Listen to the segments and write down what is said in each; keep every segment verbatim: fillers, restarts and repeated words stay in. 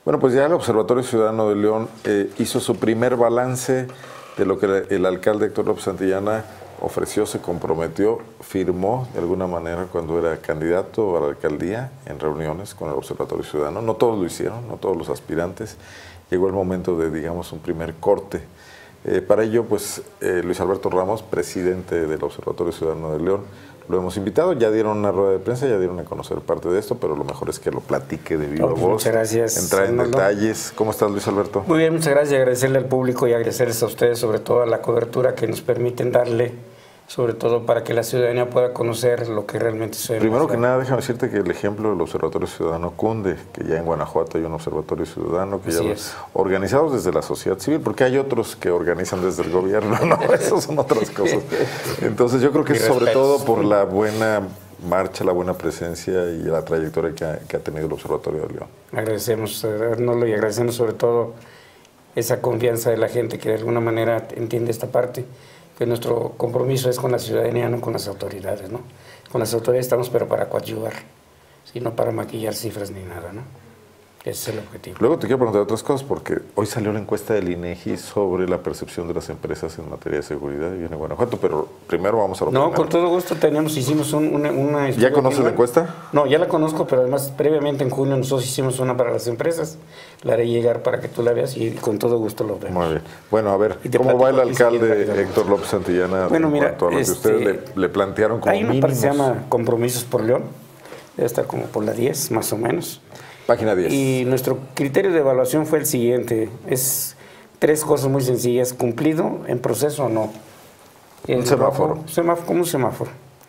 Bueno, pues ya el Observatorio Ciudadano de León eh, hizo su primer balance de lo que el alcalde Héctor López Santillana ofreció, se comprometió, firmó de alguna manera cuando era candidato a la alcaldía en reuniones con el Observatorio Ciudadano. No todos lo hicieron, no todos los aspirantes. Llegó el momento de, digamos, un primer corte. Eh, para ello, pues, eh, Luis Alberto Ramos, presidente del Observatorio Ciudadano de León, lo hemos invitado. Ya dieron una rueda de prensa, ya dieron a conocer parte de esto, pero lo mejor es que lo platique de viva no, voz. Muchas gracias. Entrar en detalles. ¿Cómo estás, Luis Alberto? Muy bien, muchas gracias. Agradecerle al público y agradecerles a ustedes, sobre todo a la cobertura que nos permiten darle, sobre todo para que la ciudadanía pueda conocer lo que realmente sucede. Primero que nada, déjame decirte que el ejemplo del Observatorio Ciudadano cunde, que ya en Guanajuato hay un Observatorio Ciudadano, que Así ya es. organizados desde la sociedad civil, porque hay otros que organizan desde el gobierno, ¿no? Esos son otras cosas. Entonces yo creo que es sobre todo por la buena marcha, la buena presencia y la trayectoria que ha, que ha tenido el Observatorio de León. Agradecemos, Arnoldo, y agradecemos sobre todo esa confianza de la gente que de alguna manera entiende esta parte, que nuestro compromiso es con la ciudadanía, no con las autoridades, ¿no? Con las autoridades estamos, pero para coadyuvar, sino para maquillar cifras ni nada, ¿no? Ese es el objetivo. Luego te quiero preguntar otras cosas, porque hoy salió la encuesta del INEGI sobre la percepción de las empresas en materia de seguridad y en Guanajuato, pero primero vamos a lo No, primero. con todo gusto tenemos, hicimos un, una, una... ¿Ya conoces la encuesta? No, ya la conozco, pero además previamente en junio nosotros hicimos una para las empresas, la haré llegar para que tú la veas y con todo gusto lo vemos. Muy bien. Bueno, a ver, ¿cómo va el alcalde Héctor López Santillana bueno, en mira, cuanto a lo que este, ustedes le, le plantearon como hay una mínimos? parte que se llama Compromisos por León, debe estar como por la diez, más o menos. Página diez. Y nuestro criterio de evaluación fue el siguiente, es tres cosas muy sencillas: cumplido, en proceso o no. El un semáforo. Bajo, semáforo. Como un semáforo.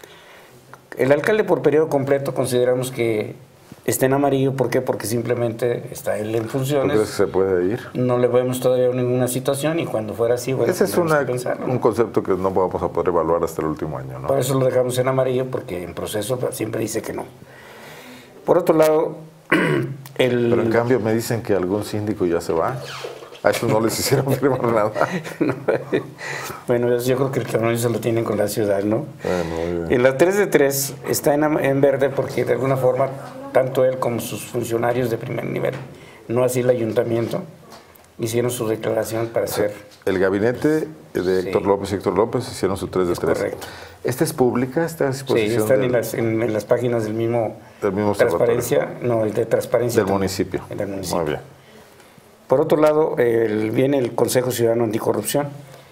El alcalde por periodo completo consideramos que está en amarillo. ¿Por qué? Porque simplemente está él en funciones. ¿Tú crees que se puede ir? No le vemos todavía ninguna situación y cuando fuera así, bueno, ese es una, que pensarlo, ¿no? un concepto que no vamos a poder evaluar hasta el último año, ¿no? Por eso lo dejamos en amarillo, porque en proceso siempre dice que no. Por otro lado, el... Pero en cambio me dicen que algún síndico ya se va. A eso no les hicieron firmar nada. No, bueno, yo creo que el camino se lo tienen con la ciudad, ¿no? Bueno, en la tres de tres está en, en verde porque de alguna forma tanto él como sus funcionarios de primer nivel, no así el ayuntamiento, hicieron su declaración para hacer... El gabinete de Héctor Sí. López y Héctor López hicieron su tres de tres. Correcto. ¿Esta es pública? ¿Está a disposición? Sí, están del, en, las, en, en las páginas del mismo... del mismo transparencia, no, el de transparencia. Del también, municipio. Del municipio. Muy bien. Por otro lado, el, viene el Consejo Ciudadano Anticorrupción.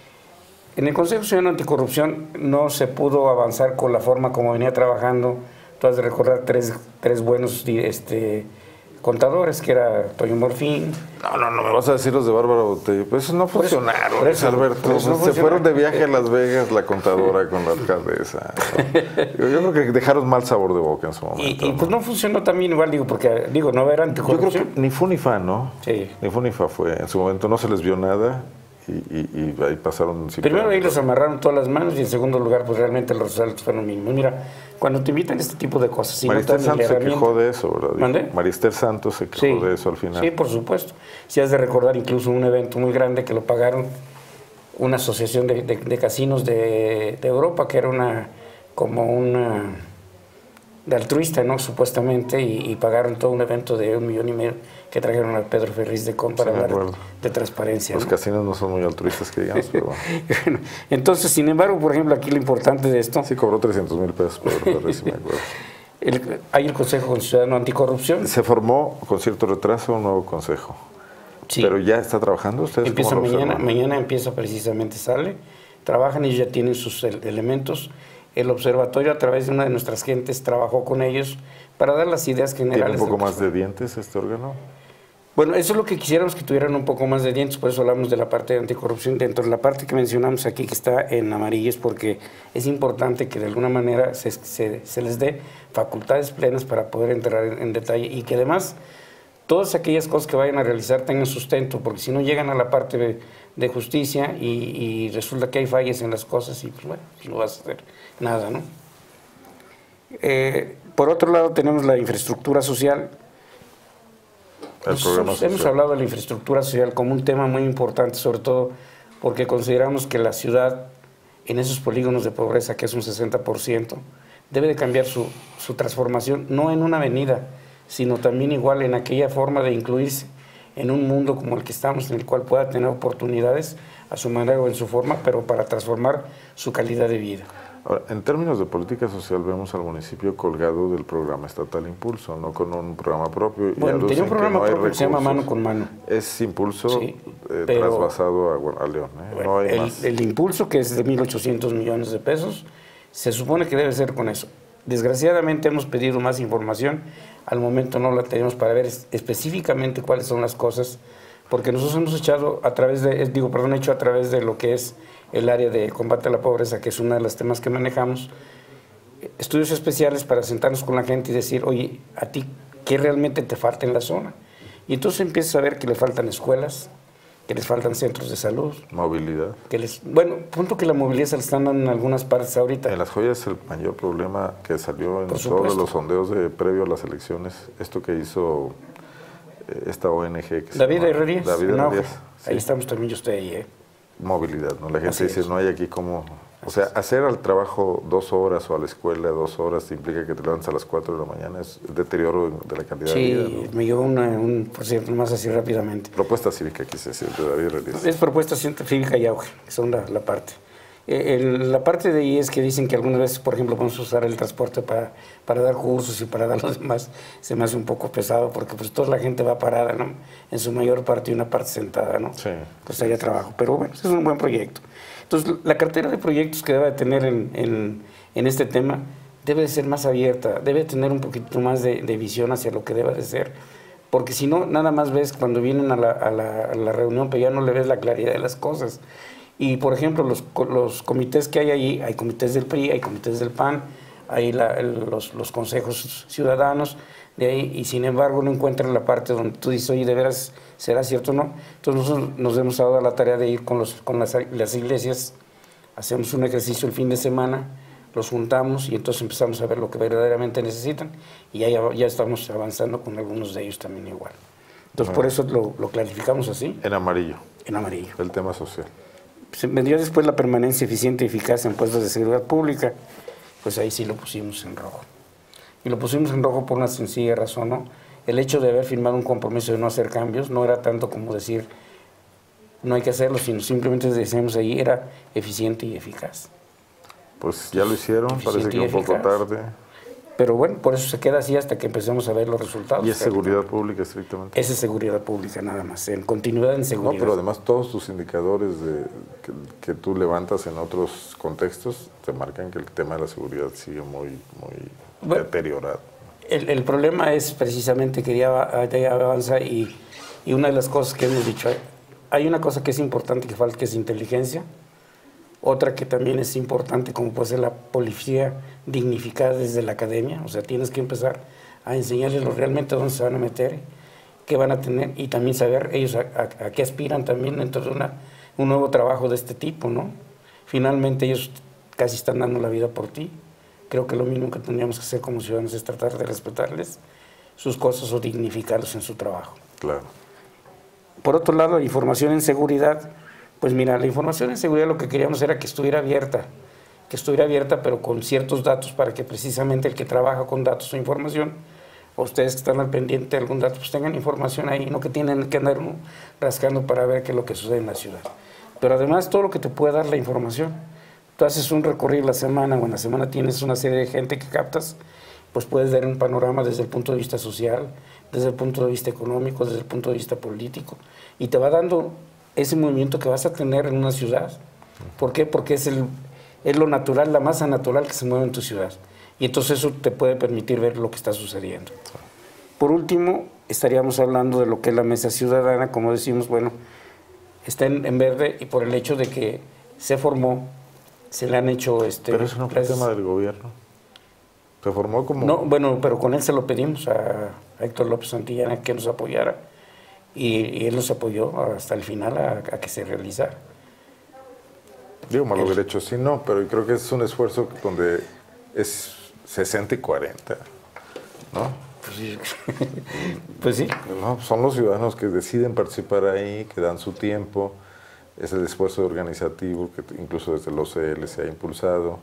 En el Consejo Ciudadano Anticorrupción no se pudo avanzar con la forma como venía trabajando. Tú has de recordar tres, tres buenos este, contadores, que era Toño Morfín. No, no, no me vas a decir los de Bárbara Botello. Pues eso no Por eso- funcionaron, por eso- Alberto. por eso no se funcionaron. fueron de viaje a Las Vegas la contadora con la alcaldesa. Yo, yo creo que dejaron mal sabor de boca en su Y, momento. y pues no funcionó también igual, digo, porque digo, no era Yo creo anticorrupción. que ni fu ni fa, ¿no? Sí. Ni fu ni fa fue. En su momento no se les vio nada y, y, y ahí pasaron... Primero ahí los amarraron todas las manos y en segundo lugar, pues realmente los resultados fueron mínimos. Mira, cuando te invitan a este tipo de cosas... Si Marister no te dan Santos la se quejó de eso, ¿verdad? ¿Mandé? Marister Santos se quejó Sí. de eso al final. Sí, por supuesto. Si has de recordar incluso un evento muy grande que lo pagaron una asociación de, de, de casinos de, de Europa, que era una como una de altruista, ¿no? Supuestamente, y, y pagaron todo un evento de un millón y medio que trajeron a Pedro Ferriz de Con para Sí, me hablar acuerdo. de transparencia. Los ¿no? casinos no son muy altruistas, que digamos, pero bueno. Bueno, entonces, sin embargo, por ejemplo, aquí lo importante de esto, Sí cobró trescientos mil pesos por Ferriz, sí me acuerdo. el- hay el Consejo Ciudadano Anticorrupción. Se formó con cierto retraso un nuevo consejo. Sí. Pero ya está trabajando. ¿Ustedes Empieza cómo lo mañana, observan? mañana empieza precisamente, sale, trabajan, ellos ya tienen sus el- elementos. El observatorio, a través de una de nuestras gentes, trabajó con ellos para dar las ideas ¿Tiene generales. un poco de- más de dientes este órgano? Bueno, eso es lo que quisiéramos, que tuvieran un poco más de dientes, por eso hablamos de la parte de anticorrupción. Dentro de la parte que mencionamos aquí, que está en amarillo, es porque es importante que de alguna manera se, se, se les dé facultades plenas para poder entrar en, en detalle y que además todas aquellas cosas que vayan a realizar tengan sustento, porque si no llegan a la parte de, de justicia y, y resulta que hay fallas en las cosas y pues bueno, no vas a hacer nada, ¿no? Eh, por otro lado tenemos la infraestructura social. El Nosotros programa hemos social. hablado de la infraestructura social como un tema muy importante, sobre todo porque consideramos que la ciudad, en esos polígonos de pobreza, que es un sesenta por ciento, debe de cambiar su, su transformación, no en una avenida, sino también igual en aquella forma de incluirse en un mundo como el que estamos, en el cual pueda tener oportunidades a su manera o en su forma, pero para transformar su calidad de vida. Ahora, en términos de política social, vemos al municipio colgado del programa estatal Impulso, no con un programa propio. Bueno, tenía un programa no propio que se llama Mano con Mano. Es Impulso sí, eh, trasvasado a, a León. ¿eh? Bueno, no hay el, más. el Impulso, que es de mil ochocientos millones de pesos, se supone que debe ser con eso. Desgraciadamente hemos pedido más información, al momento no la tenemos para ver específicamente cuáles son las cosas, porque nosotros hemos echado a través de, digo, perdón, hecho a través de lo que es el área de combate a la pobreza, que es uno de los temas que manejamos, estudios especiales para sentarnos con la gente y decir, oye, a ti, ¿qué realmente te falta en la zona? Y entonces empiezas a ver que le faltan escuelas, que les faltan centros de salud. Movilidad. Que les, bueno, punto que la movilidad se la están dando en algunas partes ahorita. En Las Joyas el mayor problema que salió en Por todos supuesto. los sondeos de previo a las elecciones, esto que hizo eh, esta O N G. Que David se llama, Herrerías. David No, Herrerías. Sí. ahí estamos también, yo estoy ahí, ¿eh? Movilidad, ¿no? La gente Así dice, es. no hay aquí como... O sea, hacer al trabajo dos horas o a la escuela dos horas implica que te levantas a las cuatro de la mañana, es deterioro de la calidad Sí, de vida, ¿no? me llegó una, un, por cierto, más así rápidamente. Propuesta cívica, quise decir, de David Herrerías. Es propuesta científica y auge, que son la, la parte. Eh, el, la parte de ahí es que dicen que algunas veces, por ejemplo, podemos usar el transporte para, para dar cursos y para dar los demás. Se me hace un poco pesado porque pues toda la gente va parada, ¿no? En su mayor parte y una parte sentada, ¿no? Sí. Pues haya trabajo. Pero bueno, es un buen proyecto. Entonces, la cartera de proyectos que debe tener en, en, en este tema debe de ser más abierta, debe tener un poquito más de, de visión hacia lo que debe de ser. Porque si no, nada más ves cuando vienen a la, a la, a la reunión, pero ya no le ves la claridad de las cosas. Y, por ejemplo, los, los comités que hay ahí, hay comités del P R I, hay comités del P A N, hay la, el, los, los consejos ciudadanos de ahí, y sin embargo no encuentran la parte donde tú dices, oye, ¿de veras será cierto o no? Entonces nosotros nos hemos dado la tarea de ir con, los, con las, las iglesias, hacemos un ejercicio el fin de semana, los juntamos y entonces empezamos a ver lo que verdaderamente necesitan, y ya, ya estamos avanzando con algunos de ellos también igual. Entonces bueno, por eso lo, lo clarificamos así. En amarillo. En amarillo. El tema social. Se vendría después la permanencia eficiente y eficaz en puestos de seguridad pública, pues ahí sí lo pusimos en rojo. Y lo pusimos en rojo por una sencilla razón, ¿no? El hecho de haber firmado un compromiso de no hacer cambios no era tanto como decir no hay que hacerlo, sino simplemente decíamos ahí era eficiente y eficaz. Pues ya lo hicieron, parece que un poco tarde. Pero bueno, por eso se queda así hasta que empecemos a ver los resultados. ¿Y es seguridad pública estrictamente? Esa es seguridad pública nada más, en continuidad en seguridad. No, pero además todos tus indicadores de, que, que tú levantas en otros contextos te marcan que el tema de la seguridad sigue muy, muy bueno, deteriorado. El, el problema es precisamente que ya, ya avanza y, y una de las cosas que hemos dicho, hay una cosa que es importante que falta, que es inteligencia. Otra que también es importante, como puede ser la policía dignificada desde la academia, o sea, tienes que empezar a enseñarles realmente dónde se van a meter, qué van a tener, y también saber ellos a, a, a qué aspiran también dentro de una, un nuevo trabajo de este tipo, ¿no? Finalmente ellos casi están dando la vida por ti. Creo que lo mínimo que tendríamos que hacer como ciudadanos es tratar de respetarles sus cosas o dignificarlos en su trabajo. Claro. Por otro lado, la información en seguridad. Pues mira, la información en seguridad lo que queríamos era que estuviera abierta, que estuviera abierta pero con ciertos datos para que precisamente el que trabaja con datos o información, o ustedes que están al pendiente de algún dato, pues tengan información ahí, no que tienen que andar rascando para ver qué es lo que sucede en la ciudad. Pero además todo lo que te puede dar la información. Tú haces un recorrido la semana o en la semana tienes una serie de gente que captas, pues puedes dar un panorama desde el punto de vista social, desde el punto de vista económico, desde el punto de vista político, y te va dando ese movimiento que vas a tener en una ciudad. ¿Por qué? Porque es, el, es lo natural, la masa natural que se mueve en tu ciudad. Y entonces eso te puede permitir ver lo que está sucediendo. Por último, estaríamos hablando de lo que es la mesa ciudadana, como decimos, bueno, está en, en verde y por el hecho de que se formó, se le han hecho... Este, pero eso no fue el tema del gobierno. Se formó como... No, bueno, pero con él se lo pedimos a, a Héctor López Santillana que nos apoyara. Y, y él nos apoyó hasta el final a, a que se realizara. Digo, mal hubiera hecho sí, no, pero creo que es un esfuerzo donde es sesenta y cuarenta, ¿no? Pues sí. Pues sí. No, son los ciudadanos que deciden participar ahí, que dan su tiempo, es el esfuerzo organizativo que incluso desde el O C L se ha impulsado.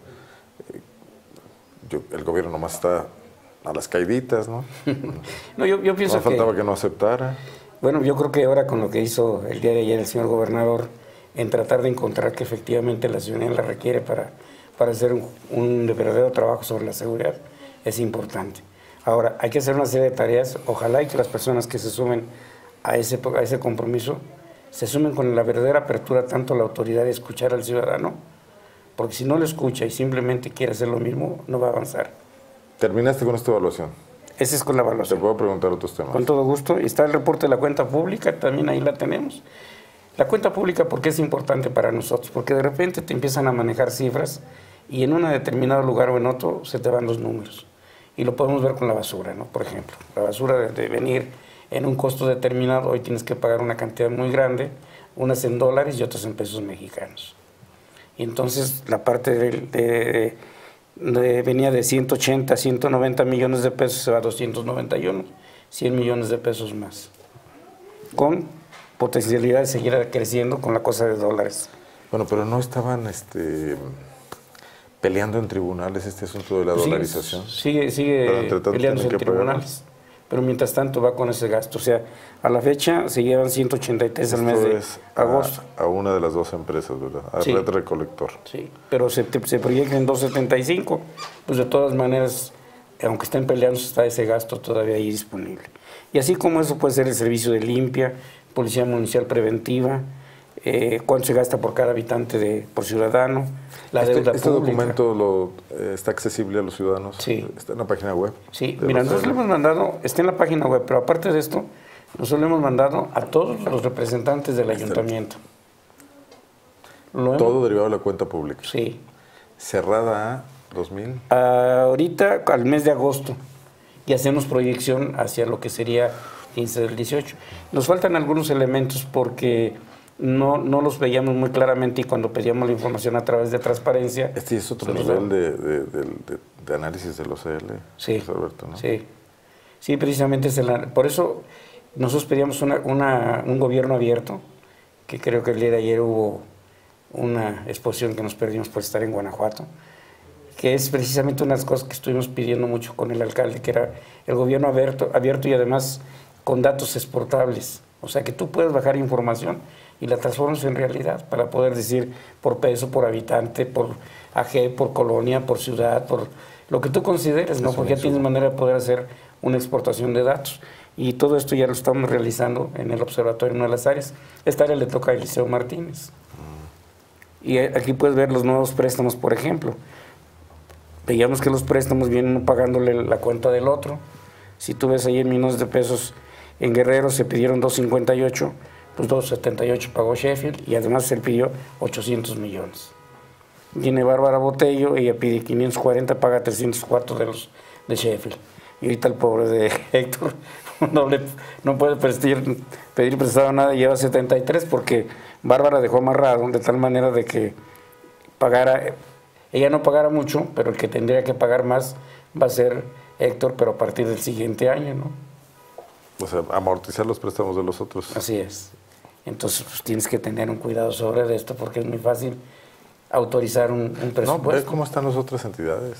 Yo, el gobierno nomás está a las caiditas, ¿no? No, yo, yo pienso no faltaba que... que no aceptara. Bueno, yo creo que ahora con lo que hizo el día de ayer el señor gobernador, en tratar de encontrar que efectivamente la ciudadanía la requiere para, para hacer un, un verdadero trabajo sobre la seguridad, es importante. Ahora, hay que hacer una serie de tareas, ojalá y que las personas que se sumen a ese, a ese compromiso, se sumen con la verdadera apertura tanto a la autoridad de escuchar al ciudadano, porque si no lo escucha y simplemente quiere hacer lo mismo, no va a avanzar. ¿Terminaste con esta evaluación? Esa es con la evaluación. Te puedo preguntar otros temas. Con todo gusto. Y está el reporte de la cuenta pública, también ahí la tenemos. La cuenta pública, ¿por qué es importante para nosotros? Porque de repente te empiezan a manejar cifras y en un determinado lugar o en otro se te van los números. Y lo podemos ver con la basura, ¿no? Por ejemplo, la basura de, de venir en un costo determinado, hoy tienes que pagar una cantidad muy grande, unas en dólares y otras en pesos mexicanos. Y entonces la parte de, de, de, venía de ciento ochenta, ciento noventa millones de pesos, se va a doscientos noventa y uno, cien millones de pesos más, con potencialidad de seguir creciendo con la cosa de dólares. Bueno, pero no estaban este, peleando en tribunales este asunto de la Sigue, dolarización. Sigue, sigue peleándose en tribunales. Pero mientras tanto va con ese gasto. O sea, a la fecha se llevan ciento ochenta y tres al mes de agosto. A, a una de las dos empresas, ¿verdad? A sí. Red Recolector. Sí, pero se, se proyecta en doscientos setenta y cinco. Pues de todas maneras, aunque estén peleando, está ese gasto todavía ahí disponible. Y así como eso puede ser el servicio de limpia, Policía Municipal Preventiva, eh, cuánto se gasta por cada habitante de, por ciudadano, la este, deuda ¿Este pública. documento lo, eh, está accesible a los ciudadanos? Sí. ¿Está en la página web? Sí, mira, nosotros le hemos mandado, está en la página web, pero aparte de esto, nosotros le hemos mandado a todos los representantes del ayuntamiento. Lo Todo hemos, derivado de la cuenta pública. Sí. Cerrada a dos mil. Ahorita, al mes de agosto, y hacemos proyección hacia lo que sería quince del dieciocho. Nos faltan algunos elementos porque no, no los veíamos muy claramente y cuando pedíamos la información a través de transparencia... Este es otro nivel de, de, de, de, de análisis del O C L, sí, Alberto, ¿no? Sí, sí, precisamente es el, por eso nosotros pedíamos una, una, un gobierno abierto, que creo que el día de ayer hubo una exposición que nos perdimos por estar en Guanajuato, que es precisamente una de las cosas que estuvimos pidiendo mucho con el alcalde, que era el gobierno abierto, abierto y además con datos exportables. O sea, que tú puedes bajar información y la transformas en realidad para poder decir por peso, por habitante, por A G, por colonia, por ciudad, por lo que tú consideres, ¿no? Porque ya tienes manera de poder hacer una exportación de datos. Y todo esto ya lo estamos realizando en el Observatorio de las Áreas. Esta área le toca a Eliseo Martínez. Y aquí puedes ver los nuevos préstamos, por ejemplo. Veíamos que los préstamos vienen pagándole la cuenta del otro. Si tú ves ahí en millones de pesos, en Guerrero se pidieron doscientos cincuenta y ocho, pues doscientos setenta y ocho pagó Sheffield y además se pidió ochocientos millones. Viene Bárbara Botello, ella pide quinientos cuarenta, paga trescientos cuatro de los de Sheffield. Y ahorita el pobre de Héctor no, le, no puede pedir, pedir prestado nada, lleva setenta y tres porque Bárbara dejó amarrado de tal manera de que pagara, ella no pagara mucho, pero el que tendría que pagar más va a ser Héctor, pero a partir del siguiente año, ¿no? O sea, amortizar los préstamos de los otros. Así es. Entonces, pues tienes que tener un cuidado sobre esto porque es muy fácil autorizar un, un presupuesto. No, ve cómo están las otras entidades.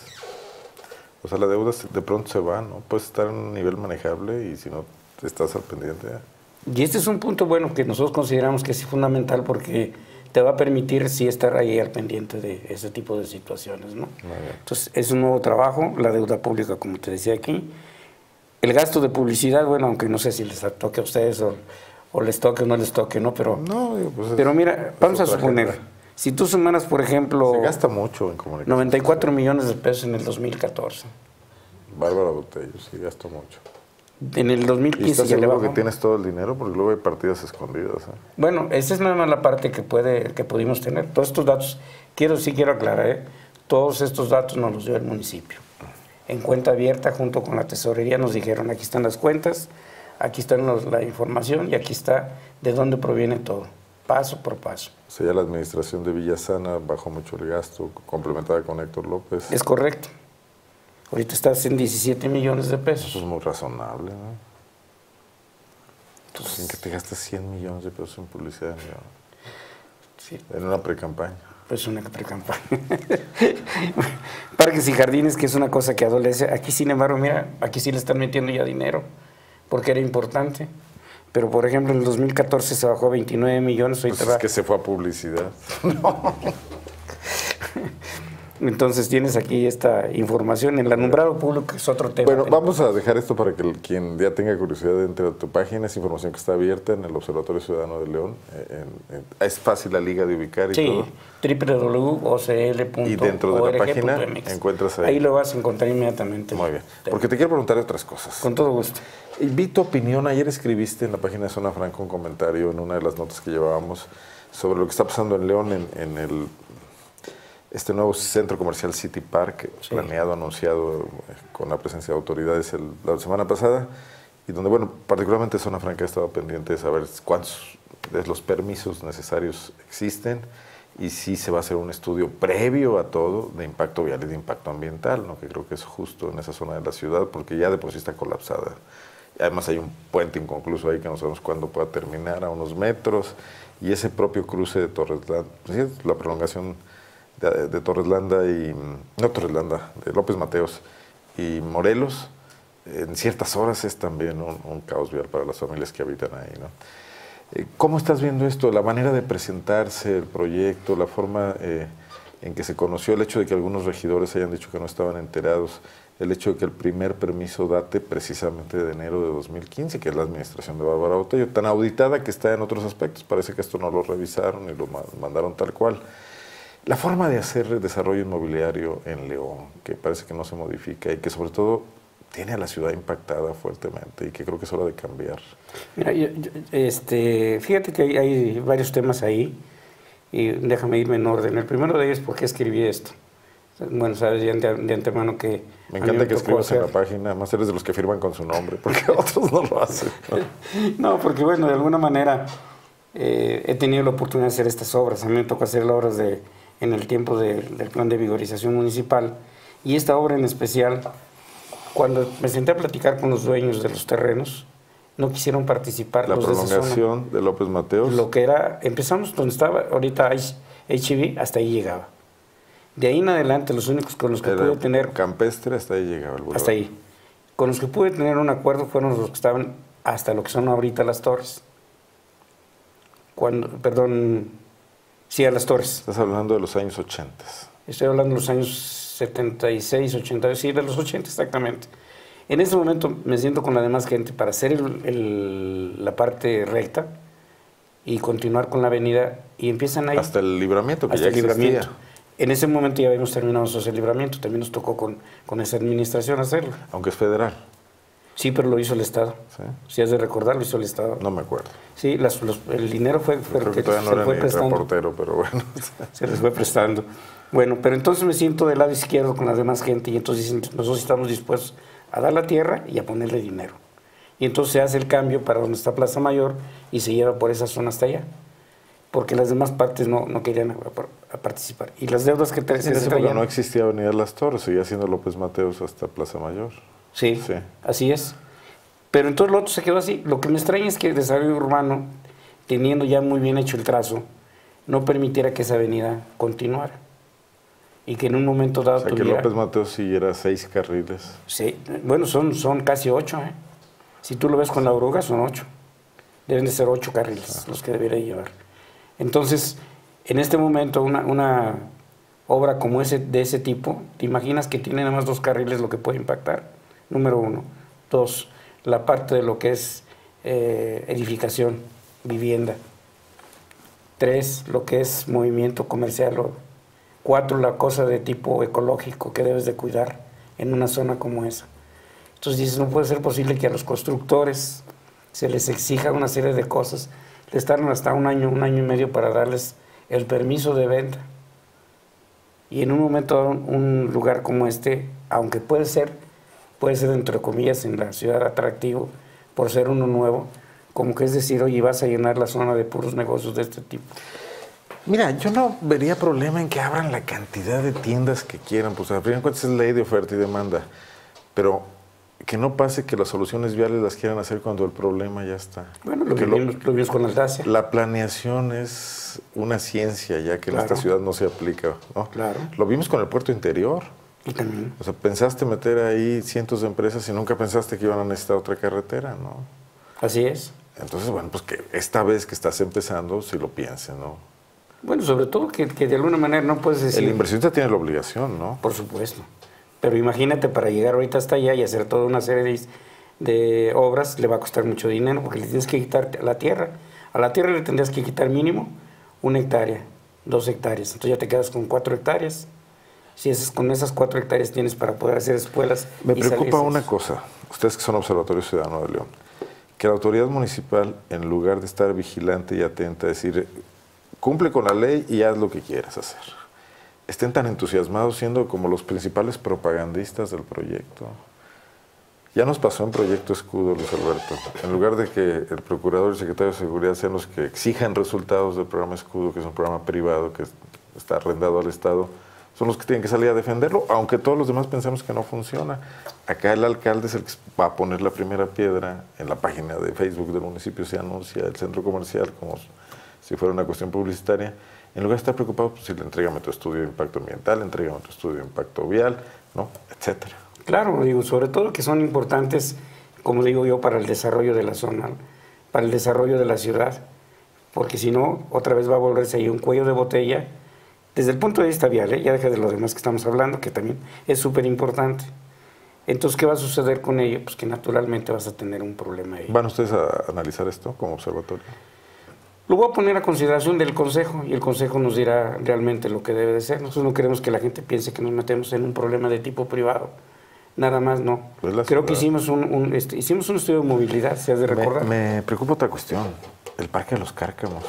O sea, la deuda de pronto se va, ¿no? Puedes estar en un nivel manejable y si no estás al pendiente. Y este es un punto bueno que nosotros consideramos que es fundamental porque te va a permitir sí estar ahí al pendiente de ese tipo de situaciones, ¿no? Entonces, es un nuevo trabajo, la deuda pública, como te decía aquí. El gasto de publicidad, bueno, aunque no sé si les toque a ustedes o, o les toque o no les toque, ¿no? Pero, no, pues es, pero mira, vamos a suponer, agenda. Si tú sumaras, por ejemplo... Se gasta mucho en comunicación. noventa y cuatro millones de pesos en el dos mil catorce. Bárbara Botello, sí, gastó mucho. En el dos mil quince ¿Y estás ya le seguro bajó? que tienes todo el dinero? Porque luego hay partidas escondidas. ¿eh? Bueno, esa es nada más la parte que, puede, que pudimos tener. Todos estos datos, quiero sí quiero aclarar, ¿eh? Todos estos datos nos los dio el municipio. En cuenta abierta, junto con la tesorería, nos dijeron, aquí están las cuentas, aquí está la información y aquí está de dónde proviene todo, paso por paso. O sea, ya la administración de Villasana bajó mucho el gasto, complementada con Héctor López. Es correcto. Ahorita estás en diecisiete millones de pesos. Eso es muy razonable, ¿no? Entonces, ¿en que te gastas cien millones de pesos en publicidad? ¿No? Sí. En una pre-campaña. Pues una pre-campaña. Parques y jardines, que es una cosa que adolece. Aquí, sin embargo, mira, aquí sí le están metiendo ya dinero, porque era importante. Pero, por ejemplo, en el dos mil catorce se bajó a veintinueve millones. Pues es que se fue a publicidad. No. Entonces tienes aquí esta información. El alumbrado público es otro tema. Bueno, vamos a dejar esto para que el, quien ya tenga curiosidad entre a tu página. Es información que está abierta en el Observatorio Ciudadano de León. En, en, es fácil la liga de ubicar y sí, todo. doble u doble u doble u punto o c l punto org. Y dentro de la página encuentras ahí. Ahí lo vas a encontrar inmediatamente. Muy bien. Porque te quiero preguntar otras cosas. Con todo gusto. Y vi tu opinión. Ayer escribiste en la página de Zona Franca un comentario en una de las notas que llevábamos sobre lo que está pasando en León en, en el... este nuevo centro comercial City Park, sí. planeado, anunciado eh, con la presencia de autoridades el, la semana pasada, y donde, bueno, particularmente Zona Franca ha estado pendiente de saber cuántos de los permisos necesarios existen y si se va a hacer un estudio previo a todo de impacto vial y de impacto ambiental, ¿no? Que creo que es justo en esa zona de la ciudad, porque ya de por sí está colapsada. Además hay un puente inconcluso ahí que no sabemos cuándo pueda terminar, a unos metros, y ese propio cruce de Torres Landa, la prolongación de, de Torres Landa y, no Torres Landa, de López Mateos y Morelos, en ciertas horas es también un, un caos vial para las familias que habitan ahí, ¿no? ¿Cómo estás viendo esto? La manera de presentarse el proyecto, la forma eh, en que se conoció, el hecho de que algunos regidores hayan dicho que no estaban enterados, el hecho de que el primer permiso date precisamente de enero de dos mil quince, que es la administración de Bárbara Botello, tan auditada que está en otros aspectos, parece que esto no lo revisaron y lo mandaron tal cual. La forma de hacer el desarrollo inmobiliario en León, que parece que no se modifica y que sobre todo tiene a la ciudad impactada fuertemente y que creo que es hora de cambiar. Mira, yo, yo, este, fíjate que hay, hay varios temas ahí y déjame irme en orden. El primero de ellos, ¿por qué escribí esto? Bueno, sabes ya de, de antemano que... Me encanta me que escribas hacer. en la página, además eres de los que firman con su nombre, porque otros no lo hacen. No, no porque bueno, de alguna manera eh, he tenido la oportunidad de hacer estas obras. A mí me tocó hacer las obras de, en el tiempo de, del plan de vigorización municipal y esta obra en especial... Cuando me senté a platicar con los dueños de los terrenos, no quisieron participar. La los prolongación de, de, de López Mateos. Lo que era, empezamos donde estaba, ahorita H I V, hasta ahí llegaba. De ahí en adelante, los únicos con los que era pude tener... Campestre, hasta ahí llegaba el Hasta ahí. Con los que pude tener un acuerdo fueron los que estaban hasta lo que son ahorita las torres. Cuando, perdón, sí, a las torres. Estás hablando de los años ochenta. Estoy hablando de los años setenta y seis, ochenta, sí, de los ochenta exactamente. En este momento me siento con la demás gente para hacer el, el, la parte recta y continuar con la avenida y empiezan ahí. Hasta el libramiento, que hasta ya el libramiento. existía. En ese momento ya habíamos terminado ese libramiento, también nos tocó con, con esa administración hacerlo. Aunque es federal. Sí, pero lo hizo el Estado. ¿Sí? Si has de recordar, lo hizo el Estado. No me acuerdo. Sí, las, los, el dinero fue... fue creo que todavía no era fue ni prestando. reportero, pero bueno. Se les fue prestando. Bueno, pero entonces me siento del lado izquierdo con la demás gente y entonces dicen, nosotros estamos dispuestos a dar la tierra y a ponerle dinero. Y entonces se hace el cambio para donde está Plaza Mayor y se lleva por esa zona hasta allá. Porque las demás partes no, no querían a, a, a participar. Y las deudas que sí, se traían... no existía Avenida Las Torres, seguía siendo López Mateos hasta Plaza Mayor. Sí, sí, así es. Pero entonces lo otro se quedó así. Lo que me extraña es que el desarrollo urbano, teniendo ya muy bien hecho el trazo, no permitiera que esa avenida continuara. Y que en un momento dado o sea, tuviera... que López Mateos siguiera seis carriles. Sí, bueno, son, son casi ocho, ¿eh? Si tú lo ves con la oruga, son ocho. Deben de ser ocho carriles los que debería llevar. Entonces, en este momento, una, una obra como ese, de ese tipo, ¿te imaginas que tiene nada más dos carriles lo que puede impactar? Número uno. Dos, la parte de lo que es eh, edificación, vivienda. Tres, lo que es movimiento comercial. Cuatro, la cosa de tipo ecológico que debes de cuidar en una zona como esa. Entonces dices, no puede ser posible que a los constructores se les exija una serie de cosas. Les tardan hasta un año, un año y medio para darles el permiso de venta. Y en un momento, un lugar como este, aunque puede ser, puede ser entre comillas en la ciudad atractivo, por ser uno nuevo, como que es decir, oye, vas a llenar la zona de puros negocios de este tipo. Mira, yo no vería problema en que abran la cantidad de tiendas que quieran, pues al fin de cuentas es ley de oferta y demanda, pero que no pase que las soluciones viales las quieran hacer cuando el problema ya está. Bueno, lo vimos, lo, lo vimos con Altacia. La planeación es una ciencia ya que claro. en esta ciudad no se aplica, ¿no? Claro. Lo vimos con el puerto interior. Y también. O sea, pensaste meter ahí cientos de empresas y nunca pensaste que iban a necesitar otra carretera, ¿no? Así es. Entonces, bueno, pues que esta vez que estás empezando, si lo piensen, ¿no? Bueno, sobre todo que, que de alguna manera no puedes decir... El inversionista tiene la obligación, ¿no? Por supuesto. Pero imagínate, para llegar ahorita hasta allá y hacer toda una serie de, de obras, le va a costar mucho dinero, porque le tienes que quitar a la tierra. A la tierra le tendrías que quitar mínimo una hectárea, dos hectáreas. Entonces ya te quedas con cuatro hectáreas. Si esas, con esas cuatro hectáreas tienes para poder hacer escuelas... Me preocupa una cosa, ustedes que son Observatorio Ciudadano de León, que la autoridad municipal, en lugar de estar vigilante y atenta, decir, cumple con la ley y haz lo que quieras hacer, estén tan entusiasmados siendo como los principales propagandistas del proyecto. Ya nos pasó en Proyecto Escudo, Luis Alberto. En lugar de que el procurador y el secretario de Seguridad sean los que exijan resultados del programa Escudo, que es un programa privado que está arrendado al Estado, son los que tienen que salir a defenderlo, aunque todos los demás pensamos que no funciona. Acá el alcalde es el que va a poner la primera piedra. En la página de Facebook del municipio se anuncia el centro comercial como si fuera una cuestión publicitaria. En lugar de estar preocupado, pues si le entrégame tu estudio de impacto ambiental, entrégame tu estudio de impacto vial, ¿no? Etcétera. Claro, digo, sobre todo que son importantes, como digo yo, para el desarrollo de la zona, para el desarrollo de la ciudad, porque si no, otra vez va a volverse ahí un cuello de botella, desde el punto de vista vial, ¿eh? Ya deja de lo demás que estamos hablando, que también es súper importante. Entonces, ¿qué va a suceder con ello? Pues que naturalmente vas a tener un problema ahí. ¿Van ustedes a analizar esto como observatorio? Lo voy a poner a consideración del Consejo y el Consejo nos dirá realmente lo que debe de ser. Nosotros no queremos que la gente piense que nos metemos en un problema de tipo privado. Nada más no. Pues Creo ciudad. que hicimos un, un, este, hicimos un estudio de movilidad, si has de recordar. Me, me preocupa otra cuestión, el Parque de los Cárcamos.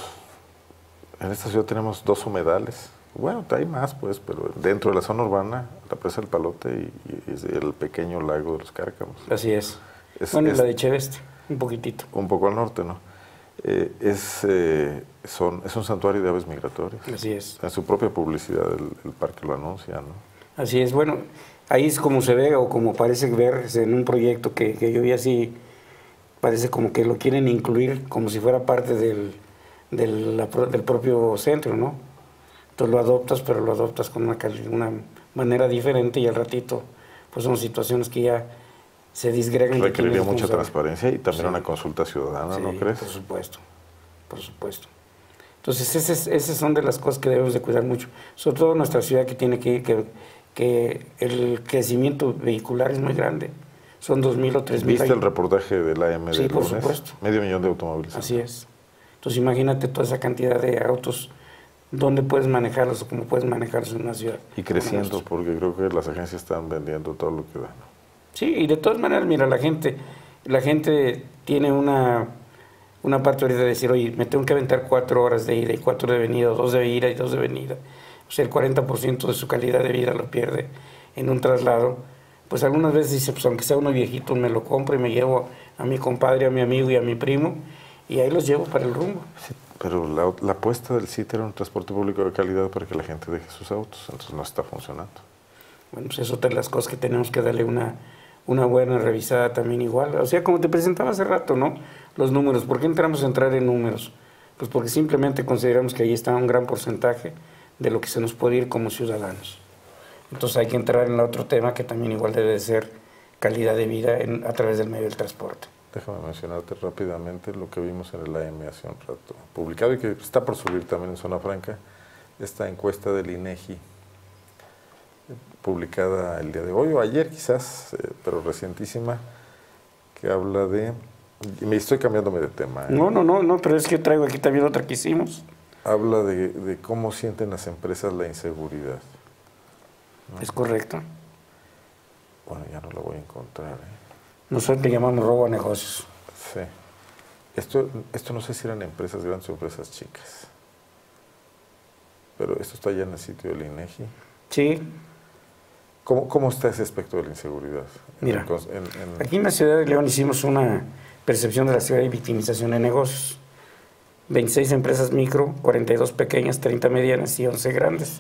En esta ciudad tenemos dos humedales. Bueno, hay más, pues, pero dentro de la zona urbana, la presa del Palote y, y el pequeño lago de los Cárcamos. Así es. es bueno, y la de Cheveste, un poquitito. Un poco al norte, ¿no? Eh, es, eh, son, es un santuario de aves migratorias. Así es. En su propia publicidad el, el parque lo anuncia, ¿no? Así es. Bueno, ahí es como se ve o como parece ver en un proyecto que, que yo vi así, parece como que lo quieren incluir como si fuera parte del, del, la, del propio centro, ¿no? Entonces lo adoptas, pero lo adoptas con una, una manera diferente y al ratito pues son situaciones que ya se disgregan. Requeriría mucha transparencia y también sí. una consulta ciudadana, sí, ¿no crees? Por supuesto, por supuesto. Entonces esas, esas son de las cosas que debemos de cuidar mucho, sobre todo nuestra ciudad que tiene que, que, que el crecimiento vehicular es muy grande, son dos mil o tres mil. ¿Viste el reportaje del A M de Sí, por lunes? supuesto. Medio millón de automóviles. Así es. Entonces imagínate toda esa cantidad de autos, dónde puedes manejarlos o cómo puedes manejarlos en una ciudad. Y creciendo, porque creo que las agencias están vendiendo todo lo que dan. Sí, y de todas maneras, mira, la gente, la gente tiene una, una parte ahorita de decir, oye, me tengo que aventar cuatro horas de ida y cuatro de venida, o dos de ida y dos de venida. O sea, el cuarenta por ciento de su calidad de vida lo pierde en un traslado. Pues algunas veces dice, pues aunque sea uno viejito, me lo compro y me llevo a mi compadre, a mi amigo y a mi primo, y ahí los llevo para el rumbo. Sí, pero la, la apuesta del C I T era un transporte público de calidad para que la gente deje sus autos, entonces no está funcionando. Bueno, pues es otra de las cosas que tenemos que darle una... una buena revisada también igual. O sea, como te presentaba hace rato, ¿no? Los números. ¿Por qué entramos a entrar en números? Pues porque simplemente consideramos que ahí está un gran porcentaje de lo que se nos puede ir como ciudadanos. Entonces hay que entrar en el otro tema que también igual debe de ser calidad de vida en, a través del medio del transporte. Déjame mencionarte rápidamente lo que vimos en el A M hace un rato, publicado y que está por subir también en Zona Franca, esta encuesta del INEGI, publicada el día de hoy o ayer quizás, eh, pero recientísima, que habla de... Me estoy cambiándome de tema. ¿eh? No, no, no, no, pero es que traigo aquí también otra que hicimos. Habla de, de cómo sienten las empresas la inseguridad. ¿No? Es correcto. Bueno, ya no la voy a encontrar. ¿eh? Nosotros le llamamos robo a negocios. Sí. Esto, esto no sé si eran empresas grandes o empresas chicas, pero esto está ya en el sitio del INEGI. Sí. ¿Cómo, ¿Cómo está ese aspecto de la inseguridad? Mira, en, en, aquí en la ciudad de León hicimos una percepción de la ciudad y victimización de negocios. veintiséis empresas micro, cuarenta y dos pequeñas, treinta medianas y once grandes.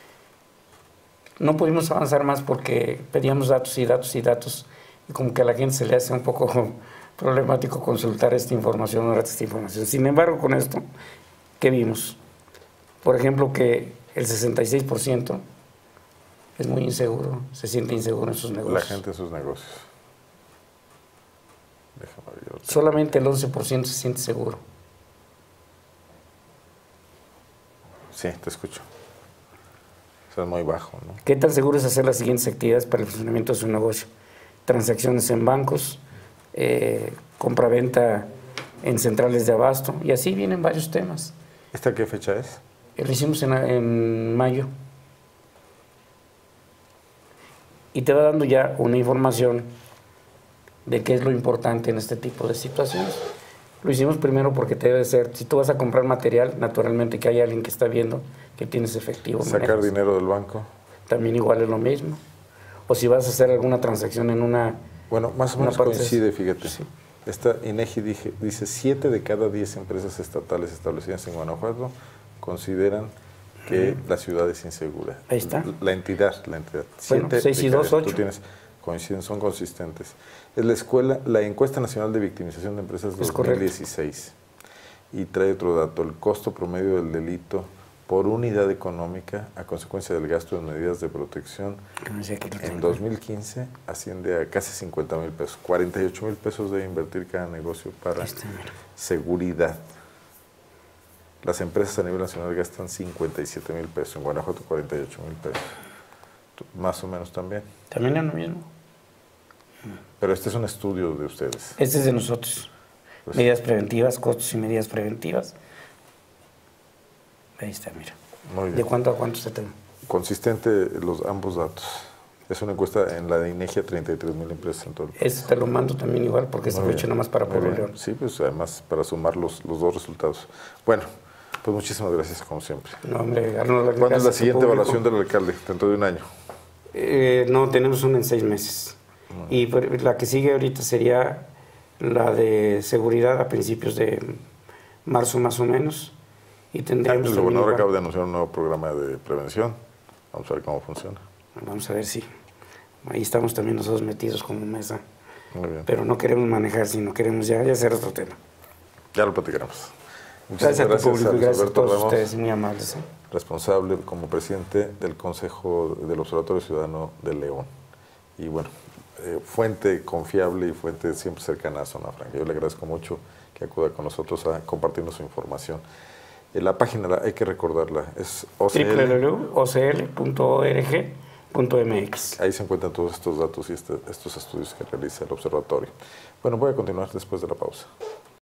No pudimos avanzar más porque pedíamos datos y datos y datos y como que a la gente se le hace un poco problemático consultar esta información o esta información. Sin embargo, con esto, ¿qué vimos? Por ejemplo, que el sesenta y seis por ciento es muy inseguro, se siente inseguro en sus negocios. La gente en sus negocios. Déjame ver, yo lo tengo. Solamente el once por ciento se siente seguro. Sí, te escucho. Eso es muy bajo, ¿no? ¿Qué tan seguro es hacer las siguientes actividades para el funcionamiento de su negocio? Transacciones en bancos, eh, compra-venta en centrales de abasto, y así vienen varios temas. ¿Esta qué fecha es? Lo hicimos en, en mayo. Y te va dando ya una información de qué es lo importante en este tipo de situaciones. Lo hicimos primero porque te debe ser, si tú vas a comprar material, naturalmente que hay alguien que está viendo que tienes efectivo. Sacar manejas. dinero del banco. También igual es lo mismo. O si vas a hacer alguna transacción en una... Bueno, más o una menos parte coincide, de- fíjate. Sí. Esta INEGI dije, dice, siete de cada diez empresas estatales establecidas en Guanajuato consideran que Ujú. la ciudad es insegura. Ahí está. La entidad, la entidad. Bueno, Siete seis y de cada dos, diez. ocho. Tú tienes, coinciden, son consistentes. Es la escuela, la encuesta nacional de victimización de empresas Es dos mil correcto. dieciséis. Y trae otro dato, el costo promedio del delito por unidad económica a consecuencia del gasto en medidas de protección No sé, aquí lo en tengo. dos mil quince asciende a casi cincuenta mil pesos. cuarenta y ocho mil pesos debe invertir cada negocio para Ahí está, mira. seguridad. Las empresas a nivel nacional gastan cincuenta y siete mil pesos, en Guanajuato cuarenta y ocho mil pesos. Tú, más o menos también. También es lo mismo. Pero este es un estudio de ustedes. Este es de nosotros. Pues, Medidas preventivas, costos y medidas preventivas. Ahí está, mira. muy ¿De bien. cuánto a cuánto se te... Consistente los ambos datos. Es una encuesta en la de INEGI a treinta y tres mil empresas en todo el país. Este te lo mando también igual porque se Muy fue bien, hecho nada más para muy Pueblo bien. León. Sí, pues además para sumar los, los dos resultados. Bueno, pues muchísimas gracias como siempre. No, hombre, Arnold, ¿Cuándo es gracias la a tu siguiente público. evaluación del alcalde? Dentro de un año. Eh, no, tenemos una en seis meses. Y por- la que sigue ahorita sería la de seguridad a principios de marzo más o menos. Y tendremos El también gobernador igual- acaba de anunciar un nuevo programa de prevención. Vamos a ver cómo funciona. Vamos a ver si. Ahí estamos también nosotros metidos como mesa. Muy bien. Pero no queremos manejar, sino queremos ya, ya hacer otro tema. Ya lo platicaremos. Gracias a tu público y gracias a Alberto todos Ramos, ustedes, muy amables. ¿eh? responsable como presidente del Consejo del Observatorio Ciudadano de León. Y bueno, eh, fuente confiable y fuente siempre cercana a Zona Franca. Yo le agradezco mucho que acuda con nosotros a compartirnos su información. Eh, la página, la, hay que recordarla, es O C L. doble u doble u doble u punto o c l punto org punto m x. Ahí se encuentran todos estos datos y este, estos estudios que realiza el observatorio. Bueno, voy a continuar después de la pausa.